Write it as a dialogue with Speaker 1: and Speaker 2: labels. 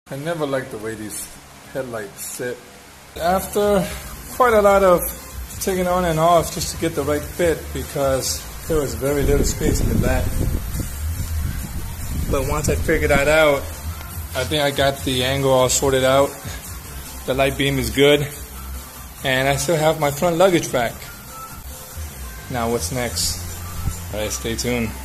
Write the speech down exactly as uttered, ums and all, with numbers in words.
Speaker 1: I never liked the way these headlights sit. After quite a lot of taking on and off just to get the right fit, because there was very little space in the back. But once I figured that out, I think I got the angle all sorted out. The light beam is good, and I still have my front luggage rack. Now what's next? Alright, stay tuned.